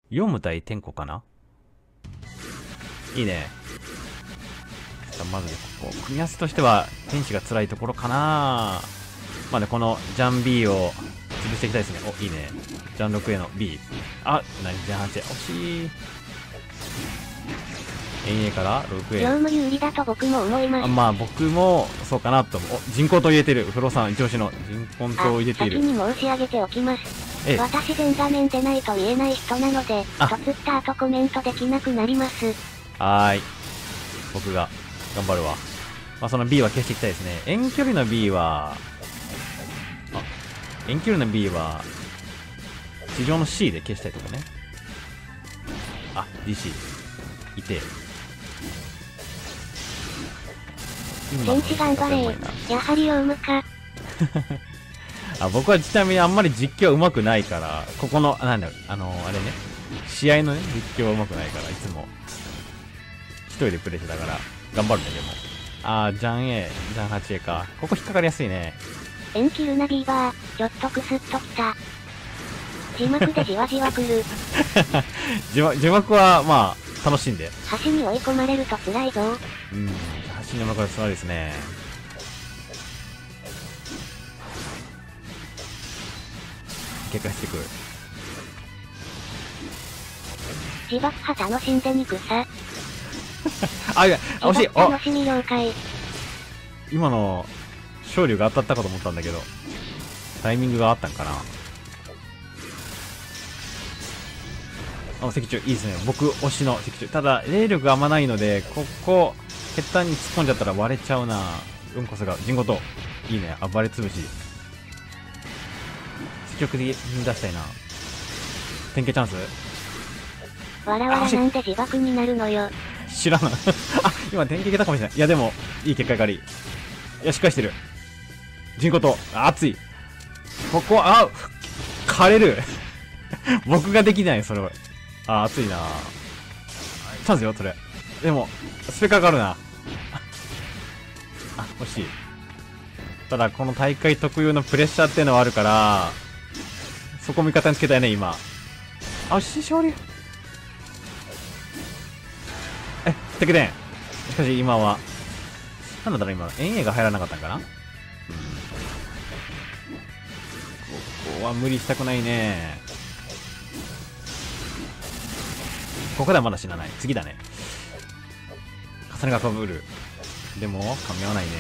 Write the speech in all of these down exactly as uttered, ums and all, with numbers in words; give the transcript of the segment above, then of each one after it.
ヨム対天候かな。いいね。まずここ組み合わせとしては天使が辛いところかな。まあね、このジャン B を潰していきたいですね。お、いいね。ジャンろくへの B。あ、何ジャンはちへ。惜しい。エンエー からろくへ。 業務有利だと僕も思います。 あ、まあ僕もそうかなと思う。お、人工島入れてる。フロさん一押しの人工島を入れている。 先に申し上げておきます。 ええ、 私全画面でないと言えない人なので、とつった後コメントできなくなります。 はーい。僕が頑張るわ。まあその B は消していきたいですね。遠距離の B は、あ、遠距離の B は、地上の C で消したいとこね。あ、ディーシー。いて。 天使頑張れ。やはりヨウムか。 あ、僕はちなみにあんまり実況上手くないから、ここの、なんだろう、あのー、あれね、試合のね、実況は上手くないから、いつも、一人でプレイしてたから、頑張るんだけども。あー、ジャン A、ジャン はちエー か。ここ引っかかりやすいね。 エンキルナビーバー、ちょっとクスッときた。字幕でじわじわ来る。 字幕、字幕は、まあ、楽しんで。 橋に追い込まれると辛いぞ。 うん、橋の中で辛いですね。結果してくる。 自爆破楽しんで憎さ。 あ、いや、惜しい。あ、 楽しみ了解。 今の、勝利が当たったかと思ったんだけど、タイミングがあったんかな。あ、石柱、いいですね。僕、推しの石柱。ただ、霊力があんまないので、ここ、血管に突っ込んじゃったら割れちゃうな。うんこすが、人ごと。いいね。暴れ潰し。積極的に出したいな。典型チャンス。 わらわらなんで自爆になるのよ。 知らない。あ、今典型だかもしれない。いや、でも、いい結果があり。いや、しっかりしてる。人ごと。熱い。ここ、あ、枯れる。僕ができない、それは。あ、熱いな。チャンスよ、それ。でも、スペカがあるな。あ、惜しい。ただ、この大会特有のプレッシャーっていうのはあるから、そこ味方につけたいね、今。あ、惜しい、勝利。え、敵伝。しかし今は、なんだろう今の、エンエー が入らなかったんかな。うん。ここは無理したくないね。ここではまだ死なない。次だね。重ねが被る。でも、噛み合わないね。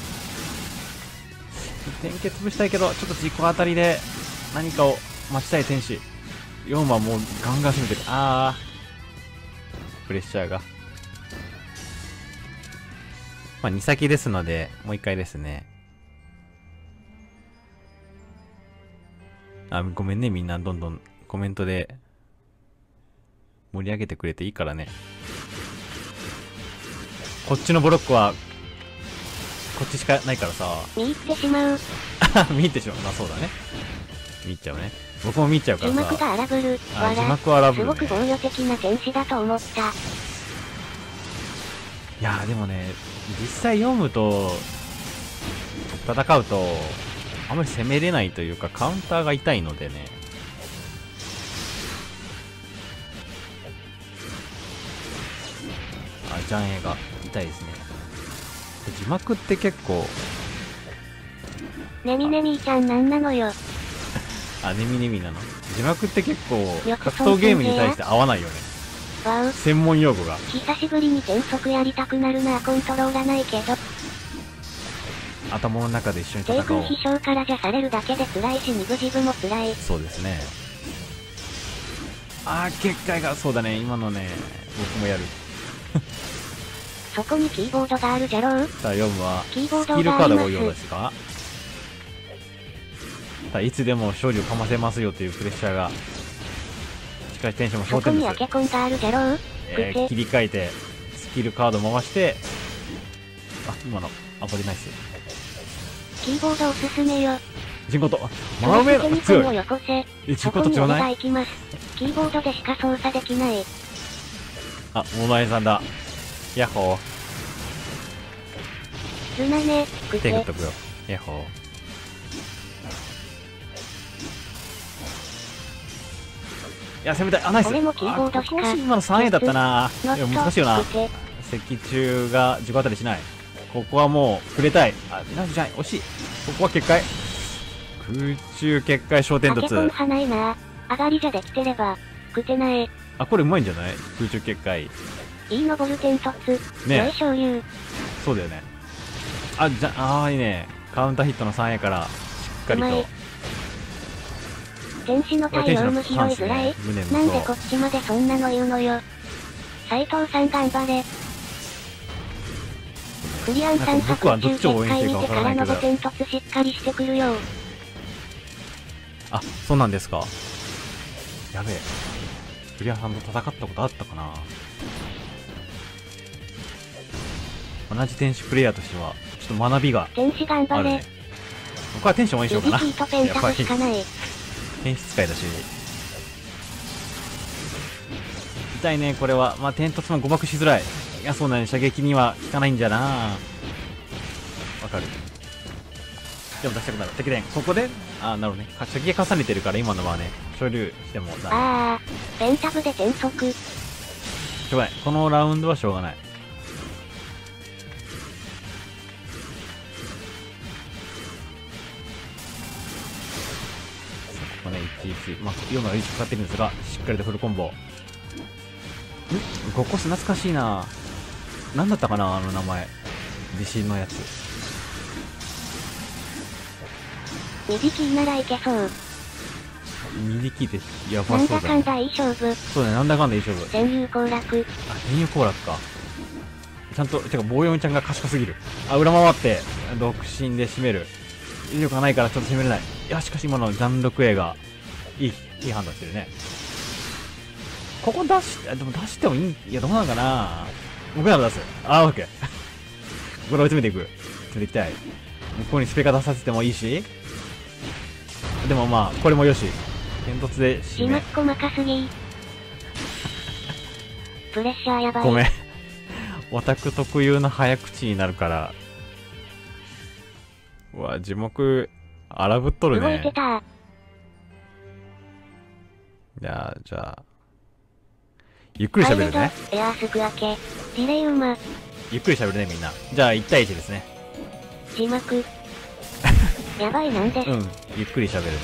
点結潰したいけど、ちょっと自己当たりで何かを待ちたい天使。よんはもうガンガン攻めてる。あー。プレッシャーが。まあ、に先ですので、もういっかいですね。あ、ごめんね、みんな。どんどんコメントで盛り上げてくれていいからね。こっちのブロックは、こっちしかないからさ。 見入ってしまう。 見入ってしまう。まあそうだね。見入っちゃうね。僕も見入っちゃうからさ。 字幕が荒ぶる。 あ、字幕は荒ぶる、ね。 すごく防御的な天使だと思った。 いやーでもね、実際読むと、戦うと、あまり攻めれないというか、カウンターが痛いのでね。あ、ジャンエーが痛いですね。字幕って結構、 ねみねみーちゃんなんなのよ。 あ、ねみねみなの。字幕って結構、 よく格闘ゲームに対して合わないよね。 わう。 専門用語が。 久しぶりに転速やりたくなるな。コントローラないけど。 頭の中で一緒に戦おう。 低空飛翔からじゃされるだけで辛いし、二部自分も辛い。 そうですね。あー、結界が、そうだね。今のね、僕もやる。 そこにキーボードがあるじゃろう。 さあ、読むは、 キーボースキルドがありまカードが多いようす。 ですか。さあ、いつでも勝利をかませますよというプレッシャーが。しかしテンションもそこに焦点です。 アケコンがあるじゃろう。 えー、切り替えて、スキルカード回して、あ、今の、あ、これナイス。 キーボードおすすめよ。 人工と、真上の強い。 をよこせ。 え、人そこに俺工とちょうだい。 が行きます。キーボードでしか操作できない。 あ、モノアイさんだ。ヤッホルナね、 ー。 くせ。 手振っとくよ。ヤッホー。 や、攻めたい。あ、ナイス。 俺もキーボードしかあ、ここ今の スリーエー だったな。いや、難しいよな。 ノット石中が自己当たりしない。ここはもう、触れたい。あ、ナイスじゃない。惜しい。ここは結界。空中結界小天タケコン突。 はないな。上がりじゃできてれば、くてない。 あ、これうまいんじゃない？空中結界。 いい登る天突。 ね良い昇竜。 そうだよね。あ、じゃ、あーいいね。カウンターヒットの スリーエー から、しっかりと。 うまい天使の対応無拾いづらい、 ね、 なんでこっちまでそんなの言うのよ。斉藤さん頑張れ。クリアンさん僕はどっちを応援していいかわからないけど。 の天突しっかりしてくるよ。 あ、そうなんですか。やべえ。クリアさんと戦ったことあったかな。同じ天使プレイヤーとしては、ちょっと学びが天使頑張れ。 あるね。僕は天使応援しようかな。 右キーとペンタブしかない。 天使使いだし。痛いね、これは。まあ、天突も誤爆しづらい。いや、そうだね。射撃には効かないんじゃな。わかる。でも出したくなる。敵電。ここで、あー、なるほどね。射撃重ねてるから、今のはね、所有してもダメ。 あー、ペンタブで転速。 しょうがない。このラウンドはしょうがない。ここね、いちいち、まあ、よんのリーチかかってるんですが、しっかりとフルコンボ。んゴコス懐かしいな。何だったかな、あの名前。地震のやつ。 右キーならいけそう。 右キーってやばなんそうだね。 だかんだいい勝負。 そうだね、なんだかんだいい勝負。 戦友攻略。 あ、天友行楽か。ちゃんと、てか、棒読みちゃんが賢すぎる。あ、裏回って、独身で締める。威力がないからちょっと攻めれない。いや、しかし今のジャンロクエが、いい、いい判断してるね。ここ出し、あ、でも出してもいい、いや、どうなのかな。僕なら出す。あー、オッケー。ここから追い詰めていく。詰めていきたい。向こうにスペカ出させてもいいし。でもまあ、これもよし。煙突で締め。 字幕細かすぎ。プレッシャーやばい。 ごめん。オタク特有の早口になるから。うわ、字幕、荒ぶっとるね。 動いてた。 じゃあ、じゃあ。ゆっくり喋るね。 エアースク明け。ディレイウマ。 ゆっくり喋るね、みんな。じゃあ、いち対いちですね。 字幕。やばいなんです。 うん、ゆっくり喋るね。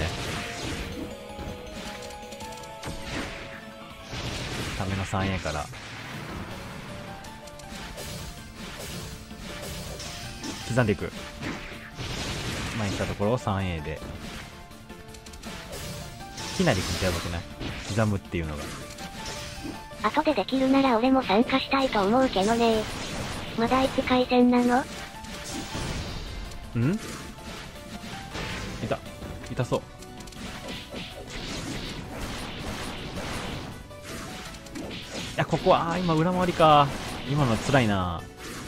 ための スリーエー から。刻んでいく。前に来たところを スリーエー で。きなり刻やばくない？刻むっていうのが。 後でできるなら俺も参加したいと思うけどね。まだいつ回戦なの？ ん？いた。痛そう。いや、ここは、あー、今裏回りか。今のは辛いな。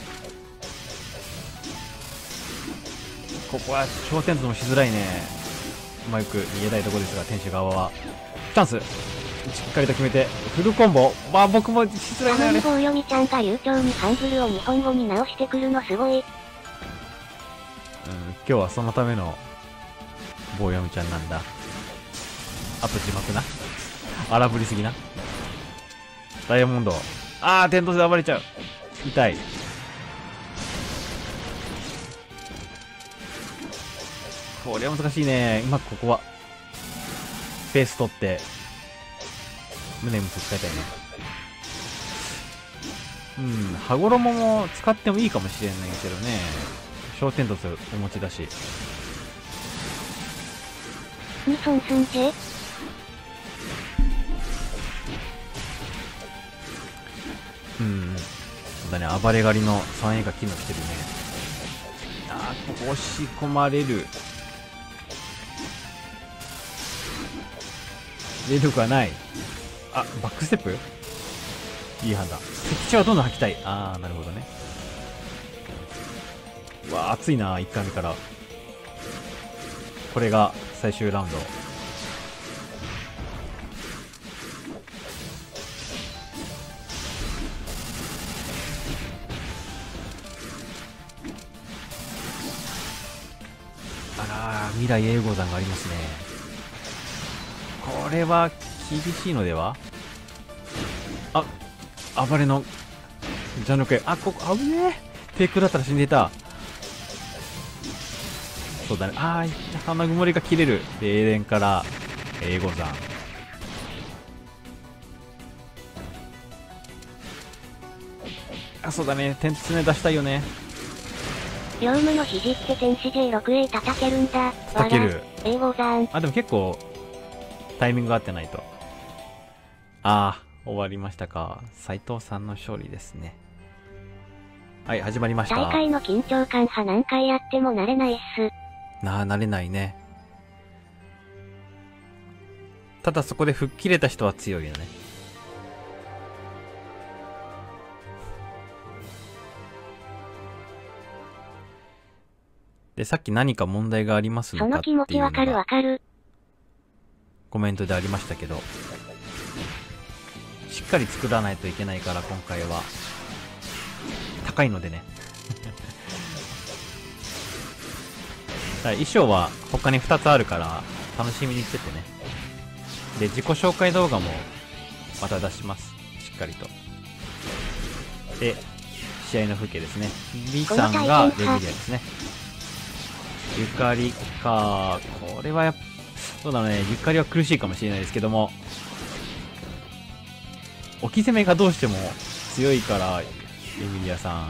ここは小天突もしづらいね。うまく逃げたいところですが、天使側は。チャンスしっかりと決めて、フルコンボ。まあ僕もしづらいな、あれ。 棒読みちゃんが流暢にハングルを日本語に直してくるのすごい。うん、 今日はそのための棒読みちゃんなんだ。あと字幕な。荒ぶりすぎな。ダイヤモンド。あー、天突で暴れちゃう。痛い。これは難しいね。うまくここは。スペース取って、胸むつ使いたいね。うん、羽衣も使ってもいいかもしれないけどね。小天突お持ちだし。 ニソンスンジェうん。そうだね、暴れ狩りの スリーエー が機能してるね。あー、ここ押し込まれる。霊力はない。あ、バックステップいい判断。敵地はどんどん吐きたい。あー、なるほどね。うわー、熱いな、いっかいめから。これが最終ラウンド。あらー、未来永劫山がありますね。これは厳しいのでは。あ、暴れのジャンル系。あ、ここ危ねえ。低空だったら死んでいた。そうだね。あー、花曇りが切れる。冷電から英語山。あ、そうだね。天爪出したいよね。 ヨウムの肘って天使 ジェイロクエー 叩けるんだ。 叩ける。 英語山。 あ、でも結構タイミングが合ってないと。あー、終わりましたか。斉藤さんの勝利ですね。はい、始まりました。 大会の緊張感派何回やっても慣れないっす。 なあ、慣れないね。ただそこで吹っ切れた人は強いよね。で、さっき何か問題がありますのそのかっていうのが気持ちわかるわかる。 コメントでありましたけど、しっかり作らないといけないから今回は高いのでね。衣装は他にふたつあるから楽しみにしててね。で、自己紹介動画もまた出します。しっかりと。で、試合の風景ですね。B さんがレミリアですね。ゆかりか、これはやっぱ、そうだね、ゆかりは苦しいかもしれないですけども、置き攻めがどうしても強いから、レミリアさん。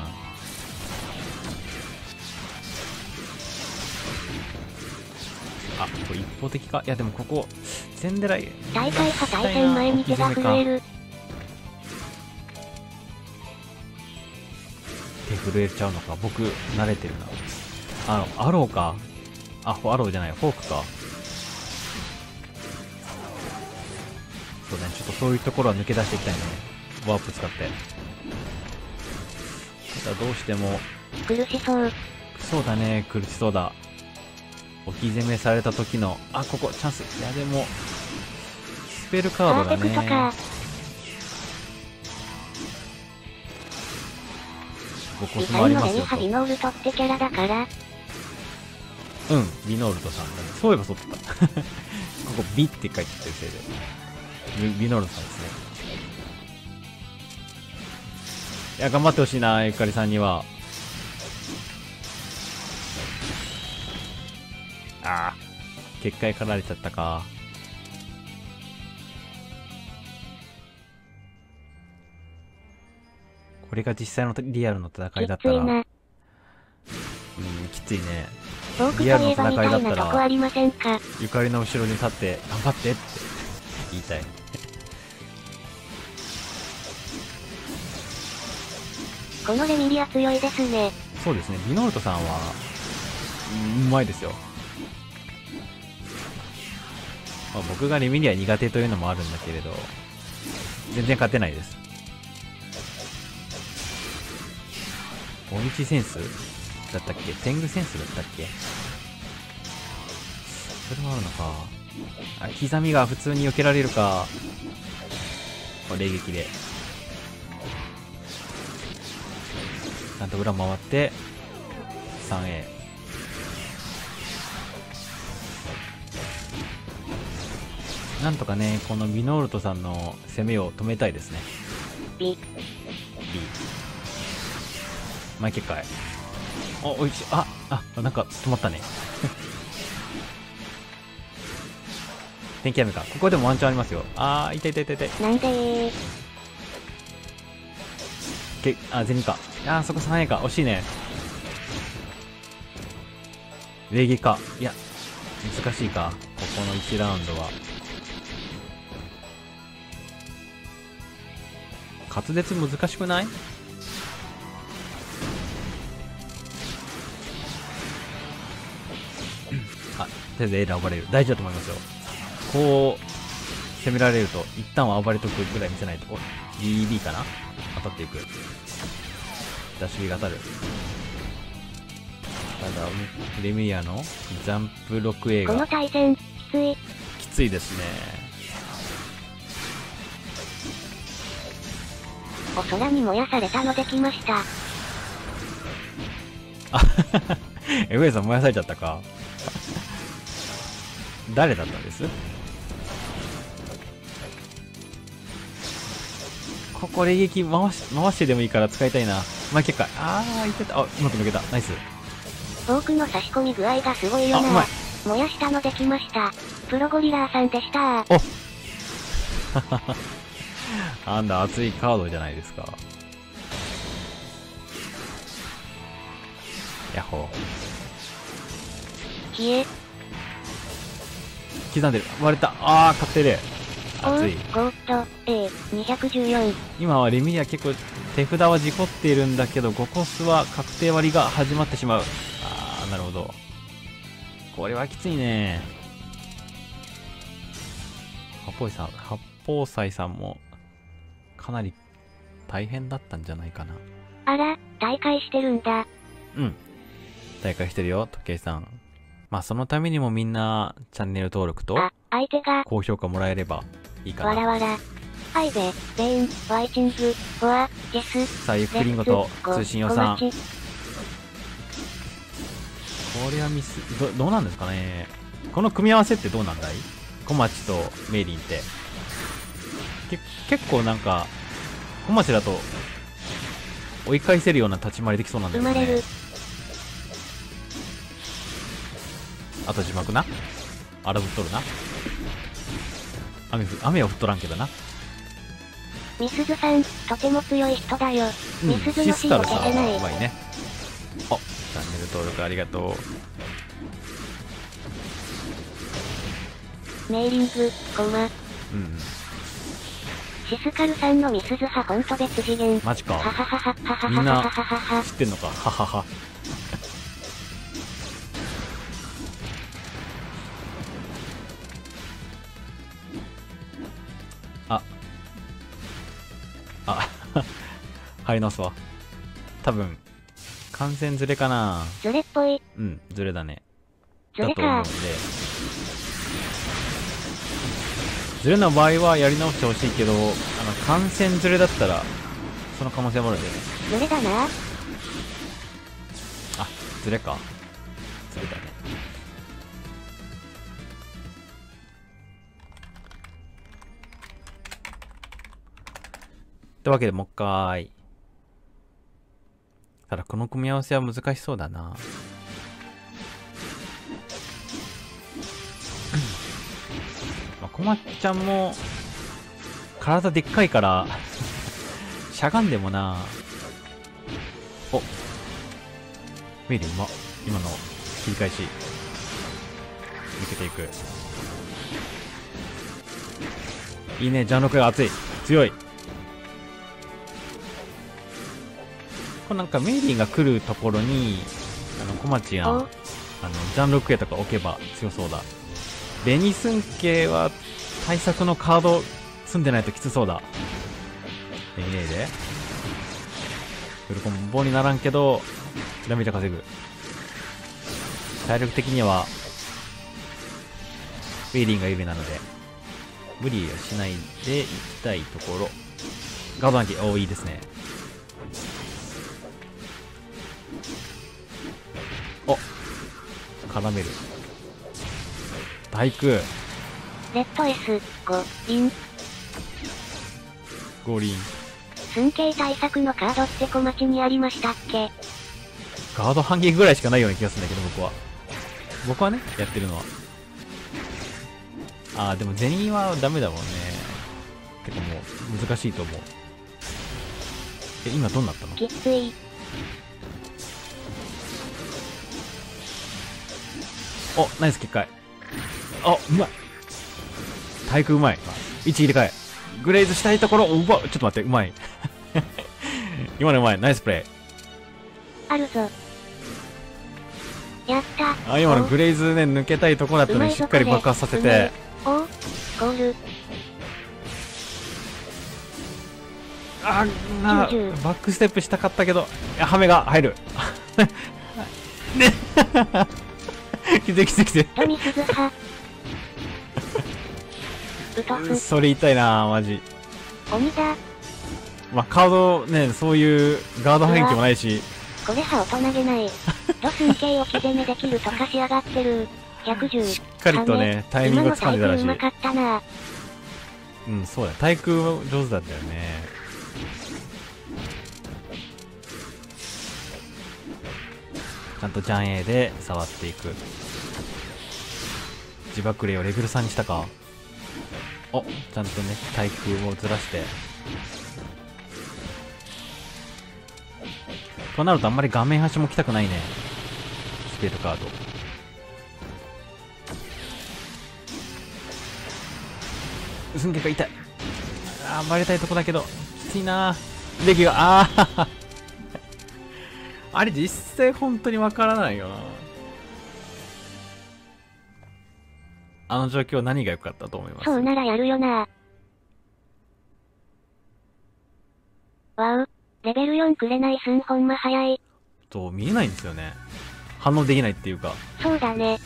あ、これ一方的か。いやでもここ全狙い大会派対戦前に手が震える。 手震えちゃうのか。僕慣れてるな。あのアローか。あ、アローじゃない、フォークか。そうね、ちょっとそういうところは抜け出していきたいね。ワープ使って。ただどうしても苦しそう。 そうだね、苦しそうだ。置き攻めされた時の、あ、ここチャンス。いやでもスペルカードがね、僕コスもありますよと。 ビノールトってキャラだから。 うん、ビノールトさんだね。そういえばそうだったここビって書いてるせいでビ, ビノールトさんですね。いや頑張ってほしいな、ゆかりさんには。ああ、結界かられちゃったか。これが実際のリアルの戦いだったら、うん、きついね。リアルの戦いだったら、ゆかりの後ろに立って頑張ってって言いたい。 このレミリア強いですね。 そうですね、ビノルトさんはうまいですよ。まあ、僕がレミリア苦手というのもあるんだけれど、全然勝てないです。オニチセンスだったっけ、天狗センスだったっけ。それもあるのか。あ、刻みが普通に避けられるか。霊撃でちゃんと裏回って スリーエー なんとかね、このミノールトさんの攻めを止めたいですね。 B B 前結界。お、おいしい。ああ、なんか止まったね天気雨か。ここでもワンチャンありますよ。あー、痛い痛い痛い痛い。 なんでーけ、あ、ゼニか。あー、そこ スリーエー か。惜しいね。礼儀か。いや、難しいか。ここのいちラウンドは。滑舌難しくない？あ、とりあえずエラー暴れる。大事だと思いますよ。こう攻められると一旦は暴れとくぐらい見せないと。お ビービー かな、当たっていく。ダッシュ B が当たる。ただプレミアのジャンプ ろくエー がこの対戦きついきついですね。 お空に燃やされたのできました。 あえ、上さん燃やされちゃったか誰だったんです？ ここ霊撃回し、回してでもいいから使いたいな。まあ、結果、あー、いってた。あ、うまく抜けた。ナイス。 フォークの差し込み具合がすごいよあ、うまな。 い。 燃やしたのできました。プロゴリラーさんでしたおなんだ、熱いカードじゃないですか。ヤッホー。 冷え。 刻んでる。割れた。あー、確定で。熱い。 ゴーッド エーにひゃくじゅうよん。 今はレミリア結構手札は事故っているんだけど、ごコスは確定割りが始まってしまう。あー、なるほど。これはきついね。八方さん、八方斎さんもかなり大変だったんじゃないかな。 あら、大会してるんだ。 うん。大会してるよ、時計さん。まあそのためにもみんなチャンネル登録とあ、相手が、 高評価もらえればいいかな。 わらわら。アイベ、ベイン、ワイチング、フォア、ゲス、 さあ、ゆっくりんごと通信予算。これはミス、ど、どうなんですかね。この組み合わせってどうなんだい？小町とメイリンって。け、結構なんか、小町だと、追い返せるような立ち回りできそうなんだよね。 生まれる。 あと字幕な。あらぶっとるな。雨ふ、雨は降っとらんけどな。 みすずさん、とても強い人だよ。 うん、 みすずのシス芯をカルさん消せない。 はうまいね。あ、チャンネル登録ありがとう。 メーリング、コマ。 うんうん。 シスカルさんのみすず派ほんと別次元。 マジか。 ははははははみんなはははは。 知ってんのか。ははは。あ。あ、入り直すわ。多分、感染ずれかな。 ズレっぽい。 うん、ずれだね。 ズレだと思うんか。 で。ずれの場合はやり直してほしいけど、あの、感染ずれだったら、その可能性もあるんだよね。 ズレだな。 あ、ずれか。ずれだね。というわけでもう一回。ただこの組み合わせは難しそうだな。まあ、こまっちゃんも、体でっかいから、しゃがんでもな。お、メイリーうま。今の切り返し。抜けていく。いいね、ジャンロクが熱い。強い。これなんかメイリーが来るところに、あの、小町や、あの、ジャンロクエとか置けば強そうだ。ベニスン系は対策のカード積んでないときつそうだ。ええでフルコンボにならんけど、ダメージ稼ぐ。体力的には、ウェイリンが有利なので、無理はしないでいきたいところ。ガード暗記、おー、いいですね。お、絡める。大空。 レッド エス、ご、リン。 五輪。 寸形対策のカードって小町にありましたっけ？ ガード半撃ぐらいしかないような気がするんだけど、僕は。僕はね、やってるのは。あー、でも銭はダメだもんね。てかもう、難しいと思う。え、今どうなったの？ きつい。 お、ナイス結界。あ、うまい。体育うまい。位置入れ替え。グレイズしたいところ、うわ、ちょっと待って、うまい。今のうまい。ナイスプレイ。 あるぞ。やった。 あ、今のグレイズね、抜けたいところだったのにしっかり爆発させて。 お、ゴール。 あ、な、バックステップしたかったけど、いや、ハメが入る。ね。きついきついきつい。 トミスズ派。ウトフ。 それ痛いなマジ。 鬼だ。 まあ、カードね、そういうガード反撃もないし。 これは大人げない。ド寸形置き攻めできるとかしやがってる。ひゃくじゅう。 しっかりとね、タイミング掴んでたらしい。 今のタイプうまかったな。 うん、そうだ。対空上手だったよね。 ちゃんとジャン A で触っていく。自爆霊をレベルさんにしたか。お、ちゃんとね、対空をずらして。となるとあんまり画面端も来たくないね。スペードカード。寸劇が痛い。あー、曲げたいとこだけど、きついなー。レギが、あーあれ実際本当にわからないよな。あの状況何が良かったと思います？ そうならやるよな。わう。レベルよんくれないすんほんま早い。 と、見えないんですよね。反応できないっていうか。 そうだね。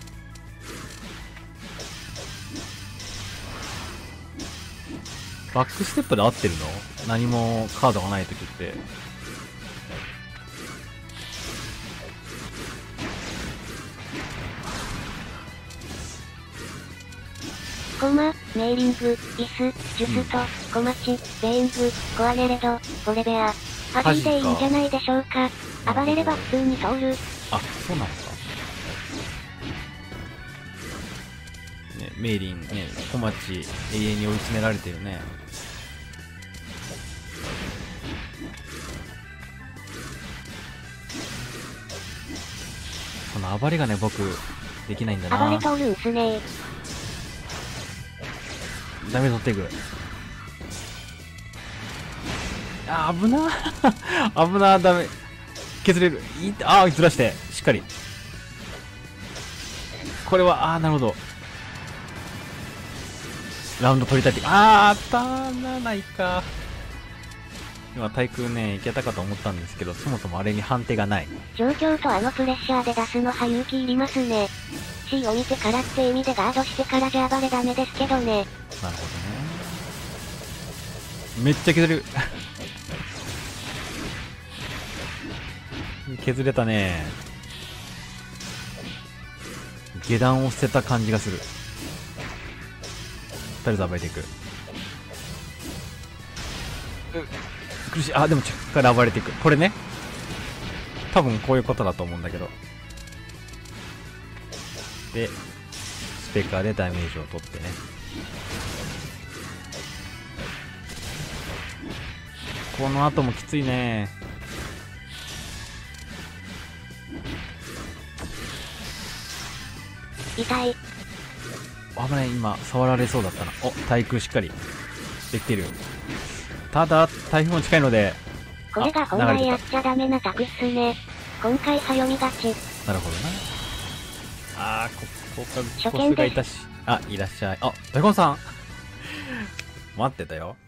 バックステップで合ってるの？何もカードがない時って。 コマ、メイリング、イス、ジュスト、コマチ、ベイング、コアネレド、ゴレベア。パジでいいんじゃないでしょうか。暴れれば普通に通る。 あ、そうなんですか。ね、メイリン、ね、コマチ、永遠に追い詰められてるね。その暴れがね、僕、できないんだな。 暴れ通るんすね。 ダメ取っていく。あー、危なー。危なー、ダメ。削れる。いあー、ずらして、しっかり。これは、あー、なるほど。ラウンド取りたいって。あー、当たらないか。今、対空ね、いけたかと思ったんですけど、そもそもあれに判定がない。 状況とあのプレッシャーで出すのは勇気いりますね。C を見てからって意味でガードしてからじゃ暴れダメですけどね。 なるほどね。めっちゃ削れる。削れたね。下段を捨てた感じがする。とりあえず暴れていく。苦しい。あ、でもちょっから暴れていく。これね。多分こういうことだと思うんだけど。で、スペカーでダメージを取ってね。この後もきついね。 痛い。 危ない、今触られそうだったな。お、対空しっかりできてる。ただ台風も近いので、 これが本来やっちゃダメなタクっすね。今回は読みがち。 なるほどな。あー、ここかコスがいたし。あ、いらっしゃい。あ、大根さん待ってたよ。